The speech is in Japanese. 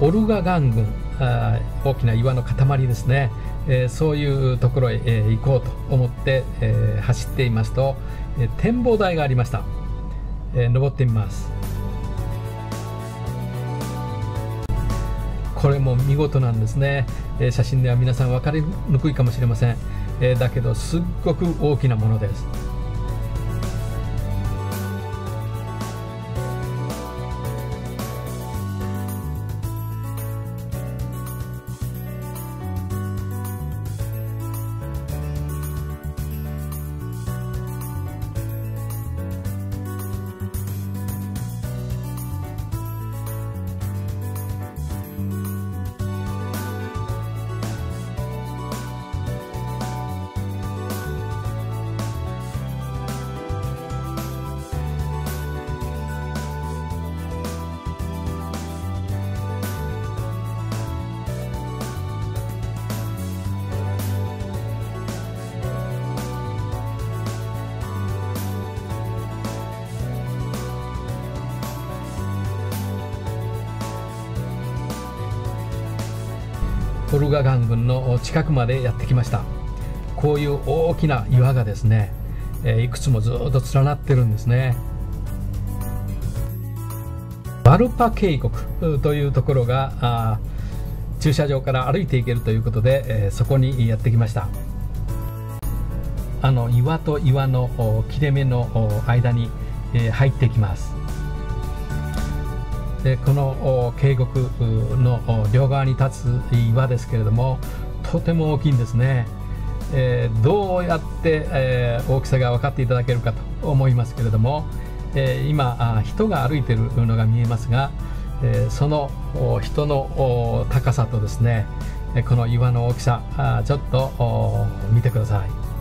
オルガ岩群、大きな岩の塊ですね、そういうところへ、行こうと思って、走っていますと、展望台がありました。登ってみます。これも見事なんですね。写真では皆さん分かりにくいかもしれません。だけどすっごく大きなものです。オルガ岩群の近くまでやってきました。こういう大きな岩がですね、いくつもずっと連なってるんですね。バルパ渓谷というところが駐車場から歩いていけるということで、そこにやってきました。岩と岩の切れ目の間に入ってきます。この渓谷の両側に立つ岩ですけれども、とても大きいんですね。どうやって、大きさが分かっていただけるかと思いますけれども、今人が歩いているのが見えますが、その人の高さとですね、この岩の大きさ、ちょっと見てください。